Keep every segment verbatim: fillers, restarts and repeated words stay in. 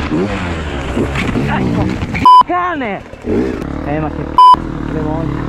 Cane! Eh ma che c***o le volte.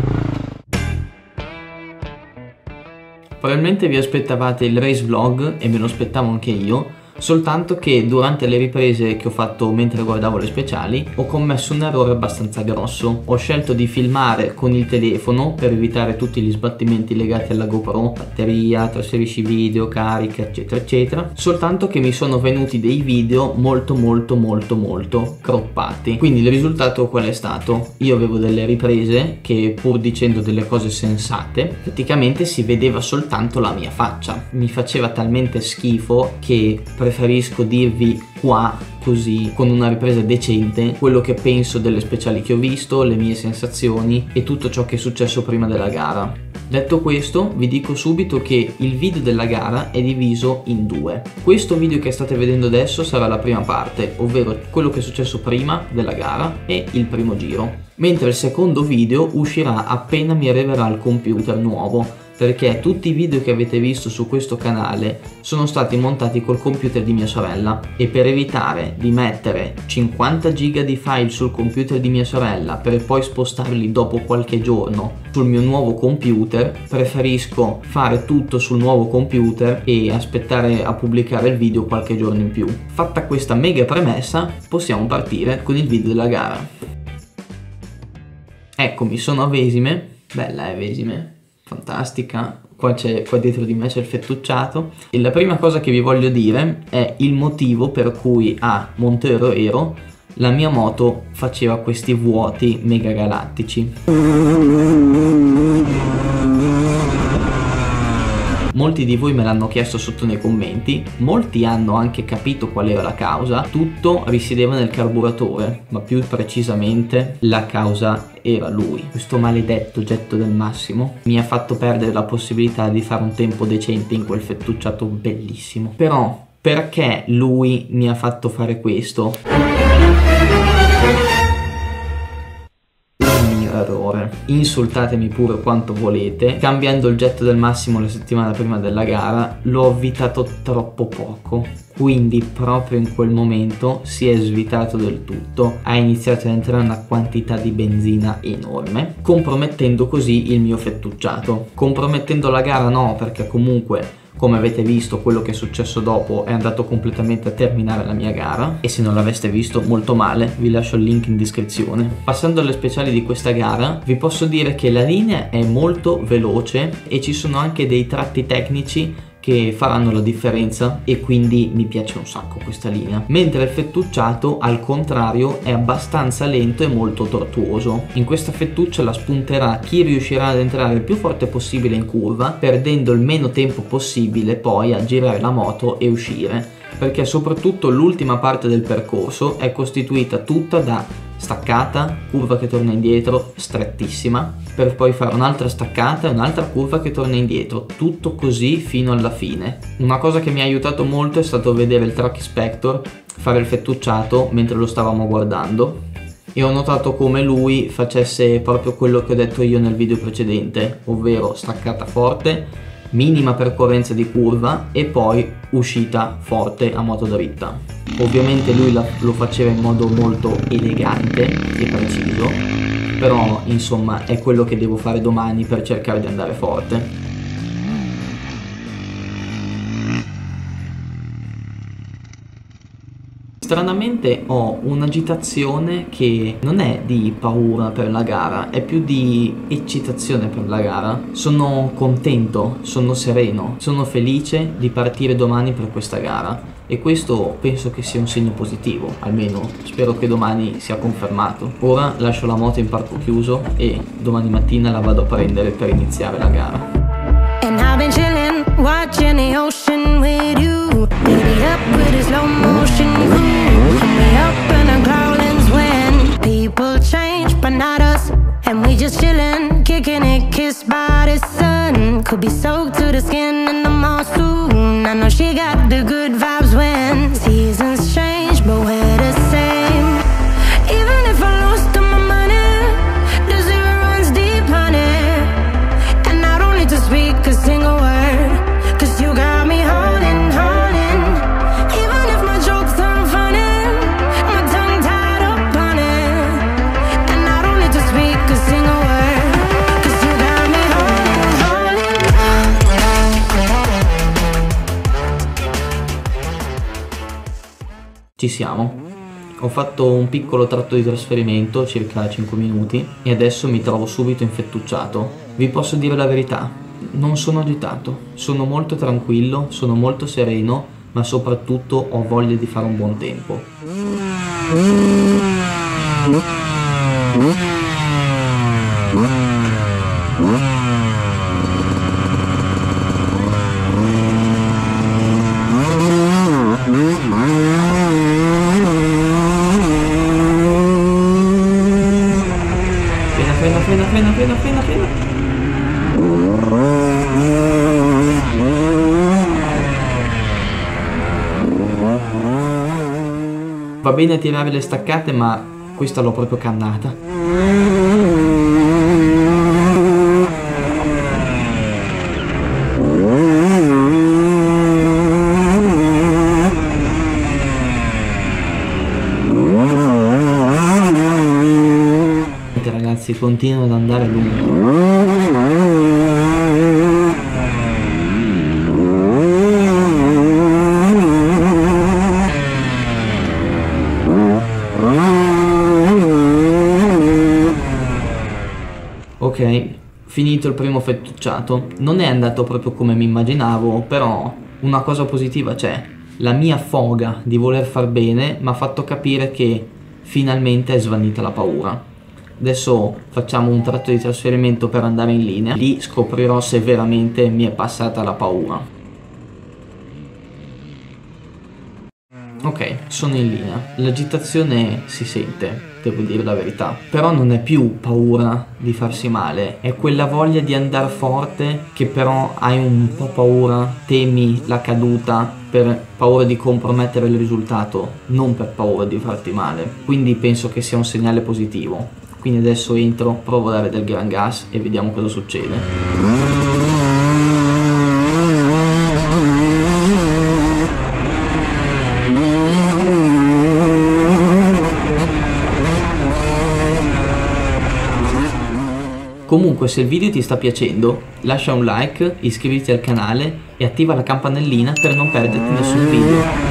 Probabilmente vi aspettavate il race vlog e me lo aspettavo anche io, soltanto che durante le riprese che ho fatto mentre guardavo le speciali ho commesso un errore abbastanza grosso. Ho scelto di filmare con il telefono per evitare tutti gli sbattimenti legati alla GoPro, batteria, trasferisci video, carica eccetera eccetera, soltanto che mi sono venuti dei video molto molto molto molto croppati. Quindi il risultato qual è stato? Io avevo delle riprese che, pur dicendo delle cose sensate, praticamente si vedeva soltanto la mia faccia. Mi faceva talmente schifo che preferisco dirvi qua, così, con una ripresa decente, quello che penso delle speciali che ho visto, le mie sensazioni e tutto ciò che è successo prima della gara. Detto questo, vi dico subito che il video della gara è diviso in due. Questo video che state vedendo adesso sarà la prima parte, ovvero quello che è successo prima della gara e il primo giro, mentre il secondo video uscirà appena mi arriverà il computer nuovo, perché tutti i video che avete visto su questo canale sono stati montati col computer di mia sorella, e per evitare di mettere cinquanta giga di file sul computer di mia sorella per poi spostarli dopo qualche giorno sul mio nuovo computer, preferisco fare tutto sul nuovo computer e aspettare a pubblicare il video qualche giorno in più. Fatta questa mega premessa, possiamo partire con il video della gara. Eccomi, sono a Vesime, bella è Vesime, fantastica. Qua, qua dietro di me c'è il fettucciato, e la prima cosa che vi voglio dire è il motivo per cui a Monte Ero la mia moto faceva questi vuoti mega galattici. Molti di voi me l'hanno chiesto sotto nei commenti, molti hanno anche capito qual era la causa. Tutto risiedeva nel carburatore, ma più precisamente la causa era lui. Questo maledetto getto del Massimo mi ha fatto perdere la possibilità di fare un tempo decente in quel fettucciato bellissimo. Però perché lui mi ha fatto fare questo? Errore. Insultatemi pure quanto volete, cambiando il getto del Massimo la settimana prima della gara l'ho avvitato troppo poco, quindi proprio in quel momento si è svitato del tutto, ha iniziato ad entrare una quantità di benzina enorme, compromettendo così il mio fettucciato. Compromettendo la gara no, perché comunque, come avete visto, quello che è successo dopo è andato completamente a terminare la mia gara, e se non l'aveste visto, molto male, vi lascio il link in descrizione. Passando alle speciali di questa gara, vi posso dire che la linea è molto veloce e ci sono anche dei tratti tecnici che faranno la differenza, e quindi mi piace un sacco questa linea, mentre il fettucciato al contrario è abbastanza lento e molto tortuoso. In questa fettuccia la spunterà chi riuscirà ad entrare il più forte possibile in curva, perdendo il meno tempo possibile poi a girare la moto e uscire, perché soprattutto l'ultima parte del percorso è costituita tutta da staccata, curva che torna indietro strettissima, per poi fare un'altra staccata e un'altra curva che torna indietro, tutto così fino alla fine. Una cosa che mi ha aiutato molto è stato vedere il Track Inspector fare il fettucciato mentre lo stavamo guardando, e ho notato come lui facesse proprio quello che ho detto io nel video precedente, ovvero staccata forte, minima percorrenza di curva e poi uscita forte a moto dritta. Ovviamente lui la, lo faceva in modo molto elegante e preciso, però insomma è quello che devo fare domani per cercare di andare forte. Stranamente ho un'agitazione che non è di paura per la gara, è più di eccitazione per la gara. Sono contento, sono sereno, sono felice di partire domani per questa gara, e questo penso che sia un segno positivo, almeno spero che domani sia confermato. Ora lascio la moto in parco chiuso e domani mattina la vado a prendere per iniziare la gara. And I've been chilling, watching the ocean with you. Baby up with a slow motion crew. We up in our growlings when people change, but not us. And we just chilling, kicking it, kissed by the sun. Could be soaked to the skin in the mall soon. I know she got the good vibes when seasons change, but we're the same. Even if I lost all my money, the zero runs deep, honey. And I don't need to speak a single word, cause you got me holding, holding. Even if my Ci siamo. Ho fatto un piccolo tratto di trasferimento, circa cinque minuti, e adesso mi trovo subito infettucciato. Vi posso dire la verità, non sono agitato, sono molto tranquillo, sono molto sereno, ma soprattutto ho voglia di fare un buon tempo. Frena, frena, frena, frena, frena, frena. Va bene tirare le staccate, ma questa l'ho proprio cannata. Ragazzi, continua ad andare lungo. Ok, finito il primo fettucciato. Non è andato proprio come mi immaginavo, però una cosa positiva c'è. La mia foga di voler far bene mi ha fatto capire che finalmente è svanita la paura. Adesso facciamo un tratto di trasferimento per andare in linea, lì scoprirò se veramente mi è passata la paura. Ok, sono in linea, l'agitazione si sente, devo dire la verità, però non è più paura di farsi male, è quella voglia di andare forte che però hai un po' paura, temi la caduta per paura di compromettere il risultato, non per paura di farti male, quindi penso che sia un segnale positivo. Quindi adesso entro, provo a dare del gran gas e vediamo cosa succede. Comunque, se il video ti sta piacendo, lascia un like, iscriviti al canale e attiva la campanellina per non perderti nessun video.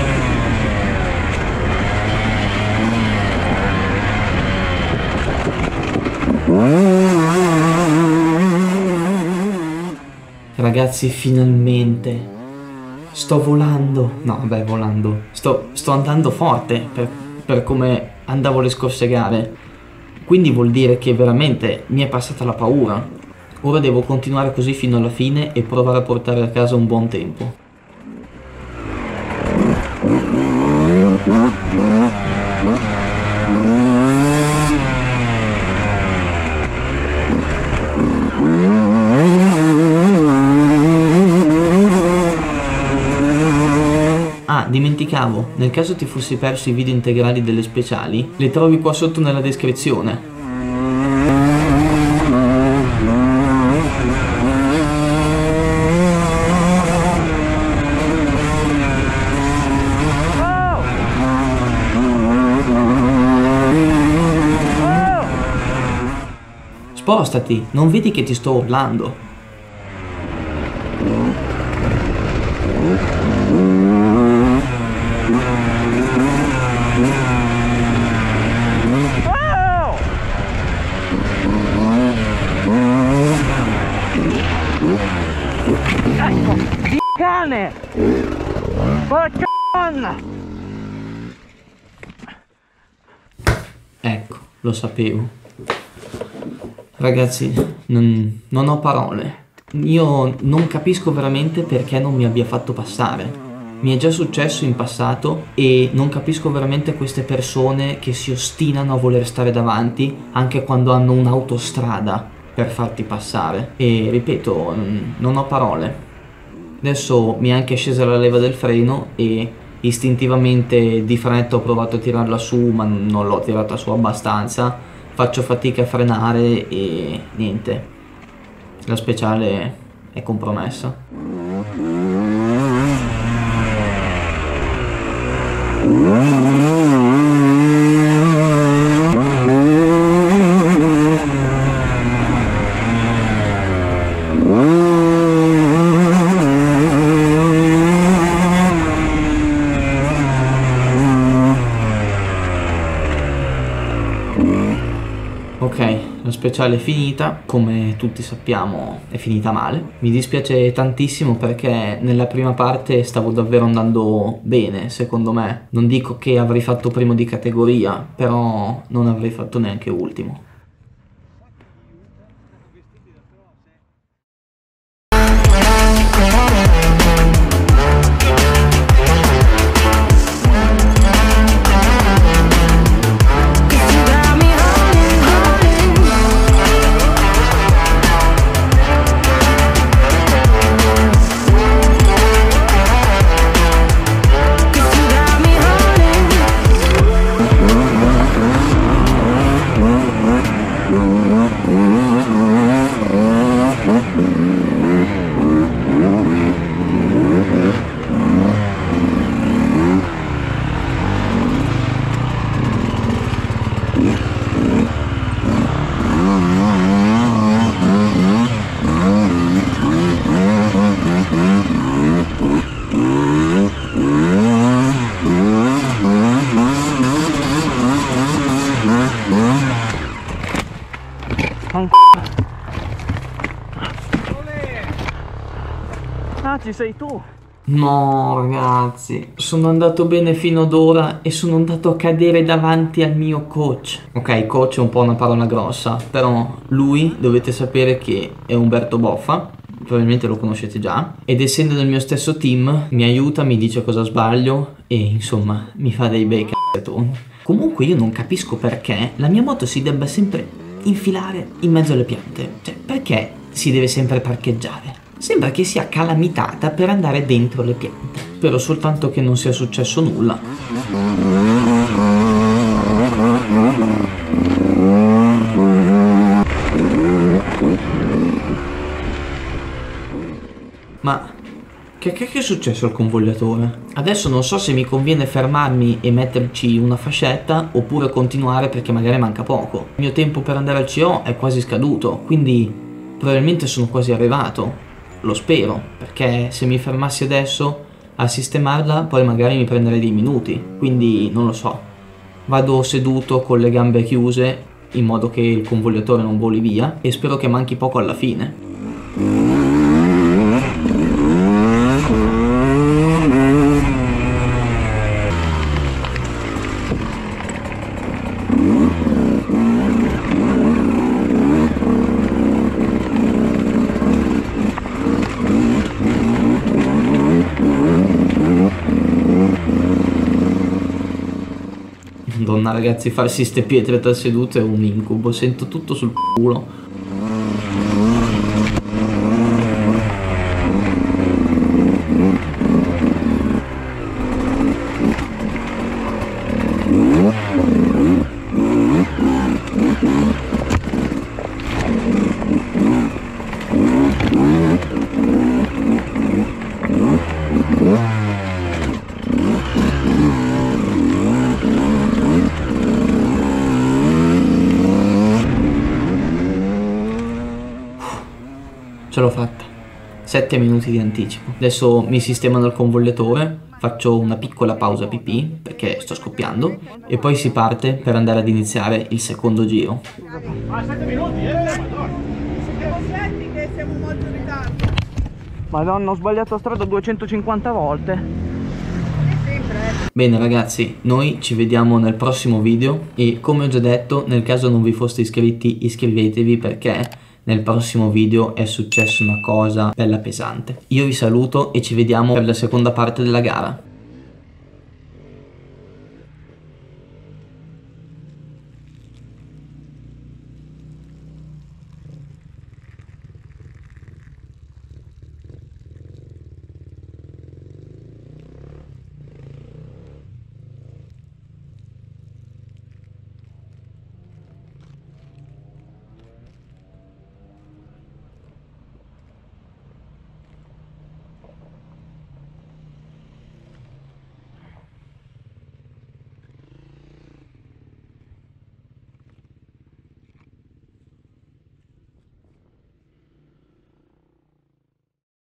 Ragazzi, finalmente sto volando. No, vabbè, volando. Sto, sto andando forte per, per come andavo le scorse gare. Quindi vuol dire che veramente mi è passata la paura. Ora devo continuare così fino alla fine e provare a portare a casa un buon tempo. Ah, dimenticavo, nel caso ti fossi perso i video integrali delle speciali, le trovi qua sotto nella descrizione. Spostati, non vedi che ti sto urlando? Cane! Porca donna! Ecco, lo sapevo. Ragazzi, non, non ho parole. Io non capisco veramente perché non mi abbia fatto passare. Mi è già successo in passato e non capisco veramente queste persone che si ostinano a voler stare davanti anche quando hanno un'autostrada per farti passare. E ripeto, non ho parole. Adesso mi è anche scesa la leva del freno e istintivamente di fretta ho provato a tirarla su, ma non l'ho tirata su abbastanza. Faccio fatica a frenare e niente, la speciale è compromessa. Ok, la speciale è finita, come tutti sappiamo è finita male. Mi dispiace tantissimo perché nella prima parte stavo davvero andando bene, secondo me. Non dico che avrei fatto primo di categoria, però non avrei fatto neanche ultimo. Ah, ci sei tu. No ragazzi, sono andato bene fino ad ora e sono andato a cadere davanti al mio coach. Ok, coach è un po' una parola grossa, però lui dovete sapere che è Umberto Boffa, probabilmente lo conoscete già, ed essendo nel mio stesso team mi aiuta, mi dice cosa sbaglio e insomma mi fa dei bei c***oni. Comunque io non capisco perché la mia moto si debba sempre infilare in mezzo alle piante, cioè perché si deve sempre parcheggiare? Sembra che sia calamitata per andare dentro le piante. Spero soltanto che non sia successo nulla. Ma che cacchio è successo al convogliatore? Adesso non so se mi conviene fermarmi e metterci una fascetta oppure continuare perché magari manca poco. Il mio tempo per andare al C O è quasi scaduto, quindi probabilmente sono quasi arrivato. Lo spero, perché se mi fermassi adesso a sistemarla poi magari mi prenderei dei minuti, quindi non lo so. Vado seduto con le gambe chiuse in modo che il convogliatore non voli via e spero che manchi poco alla fine. Madonna ragazzi, farsi ste pietre da seduto è un incubo, sento tutto sul culo. Ce l'ho fatta, sette minuti di anticipo. Adesso mi sistemano il convogliatore, faccio una piccola pausa pipì perché sto scoppiando e poi si parte per andare ad iniziare il secondo giro. Ah, sette minuti, eh? Madonna. Siamo senti che siamo molto in ritardo. Madonna, ho sbagliato strada duecentocinquanta volte. Bene ragazzi, noi ci vediamo nel prossimo video e come ho già detto, nel caso non vi foste iscritti iscrivetevi perché nel prossimo video è successa una cosa bella pesante. Io vi saluto e ci vediamo per la seconda parte della gara.